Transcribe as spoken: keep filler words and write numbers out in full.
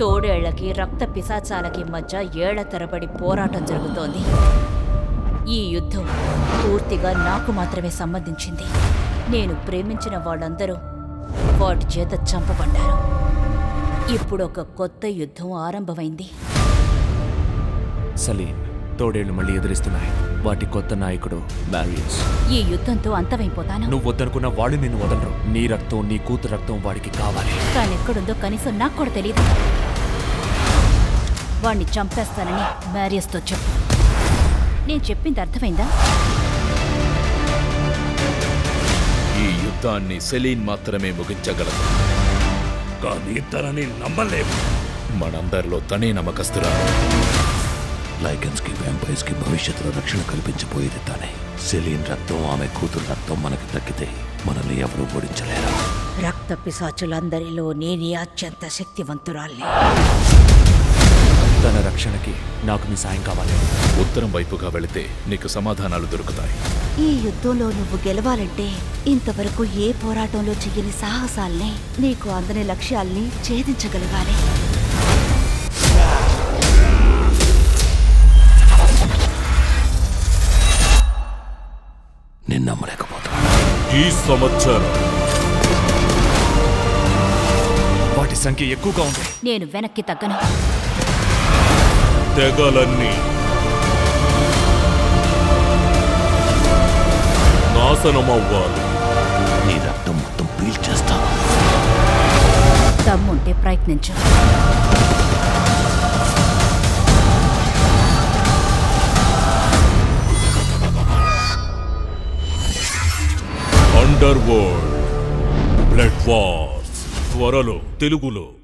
తోడేళ్లకి రక్త పిశాచాలకి మధ్య ఏళ్ల తరబడి పోరాటం జరుగుతోంది. ఈ యుద్ధం పూర్తిగా నాకు మాత్రమే సంబంధించింది. నేను ప్రేమించిన వాళ్ళందరూ వాటి చేత చంపబడ్డారు. ఇప్పుడు ఒక కొత్త యుద్ధం ఆరంభమైంది. సలీం, తోడేళ్లు మళ్ళీ ఎదురిస్తున్నాయి. వాటి కొత్త నాయకుడు మ్యారియస్. ఈ యుద్ధంతో అంతమైపోతాను. నువ్వు వద్దనుకున్న వాళ్ళు నిన్ను వదలరు. నీ రక్తం, నీ కూతురు రక్తం వాడికి కావాలి. తానెక్కడుందో కనీసం నాకు కూడా తెలియదు. వాణ్ణి చంపేస్తానని మ్యారియస్తో చెప్పు. నేను చెప్పింది అర్థమైందా? ఈ యుద్ధాన్ని సెలీన్ మాత్రమే ముగించగలదు. కానీ తనని నమ్మలేము. మనందరిలో తనే నమ్మకస్తురాలు. లైకెన్స్ కి వ్యాంపైర్స్ కి భవిష్యత్తులో రక్షణ కల్పించబోయేది తానే. సెలీన్ రక్తం, ఆమె కూతురు రక్తం మనకి దక్కితే మనల్ని ఎవరూ ఓడించలేరు. రక్త పిశాచులందరిలో నేనే అత్యంత శక్తివంతురాల్ని. తన రక్షణకి నాకు మీ సాయం కావాలి. ఉత్తరం వైపుగా వెళితే నీకు సమాధానాలు దొరుకుతాయి. ఈ యుద్ధంలో నువ్వు గెలవాలంటే ఇంతవరకు ఏ పోరాటంలో చెయ్యని సాహసాల్ని, నీకు అందని లక్ష్యాల్ని ఛేదించగలగాలి. నేను నమ్మలేకపోతున్నా. ఈ సంవత్సరం వాటి సంఖ్య ఎక్కువగా ఉంది. నేను వెనక్కి తగ్గను. తెగలన్నీ నాశనమవ్వాలి. నీ రక్తం మొత్తం పీల్చేస్తాను. దమ్ముంటే ప్రయత్నించు. అండర్ వరల్డ్ బ్లడ్ వార్స్ త్వరలో తెలుగులో.